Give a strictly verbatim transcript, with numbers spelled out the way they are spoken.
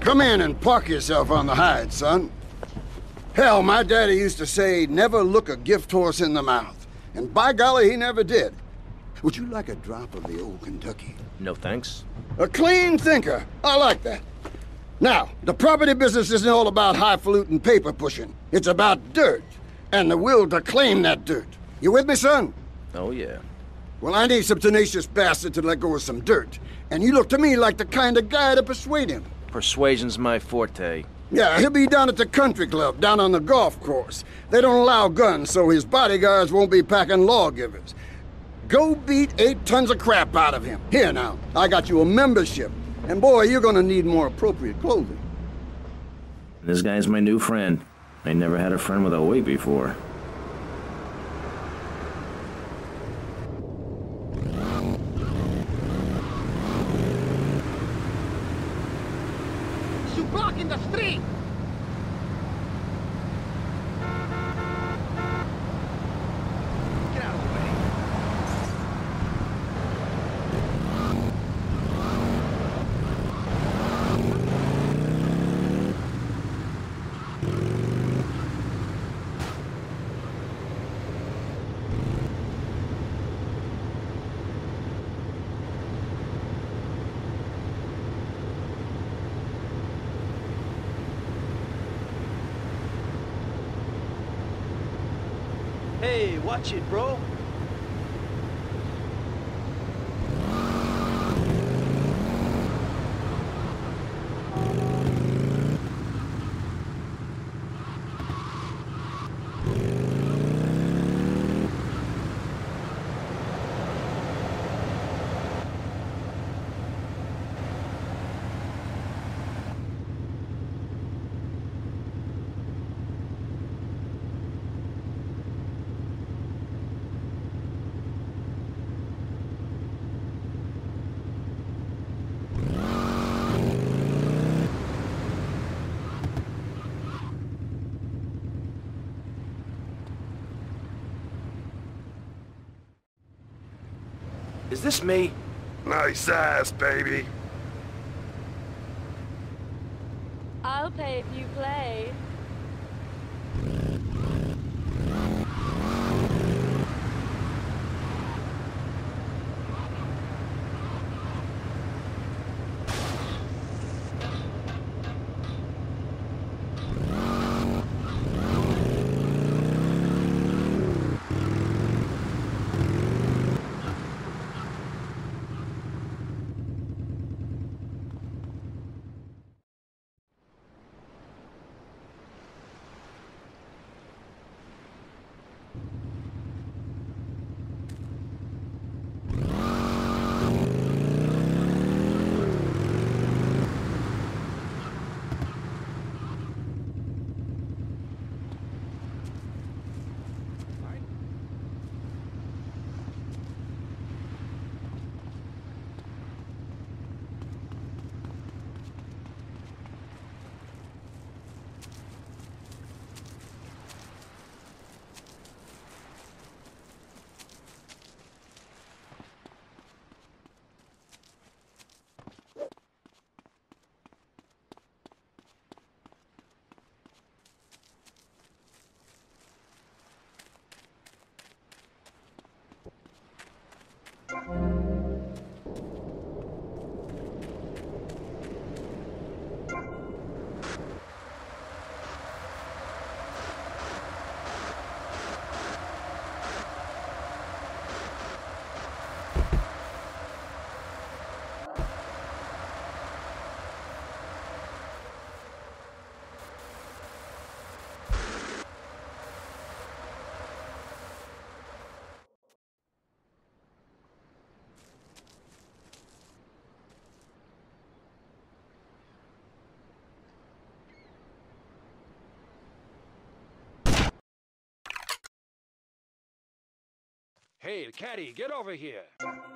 Come in and park yourself on the hide, son. Hell, my daddy used to say, never look a gift horse in the mouth. And by golly, he never did. Would you like a drop of the old Kentucky? No thanks. A clean thinker. I like that. Now, the property business isn't all about highfalutin paper pushing. It's about dirt, and the will to claim that dirt. You with me, son? Oh, yeah. Well, I need some tenacious bastard to let go of some dirt. And you look to me like the kind of guy to persuade him. Persuasion's my forte. Yeah, he'll be down at the country club, down on the golf course. They don't allow guns, so his bodyguards won't be packing lawgivers. Go beat eight tons of crap out of him. Here now, I got you a membership. And boy, you're gonna need more appropriate clothing. This guy's my new friend. I never had a friend with a weight before. You blocking the street! Get out of the way. Hey, watch it, bro. Is this me? Nice ass, baby. I'll pay if you play. Hey, caddy, get over here.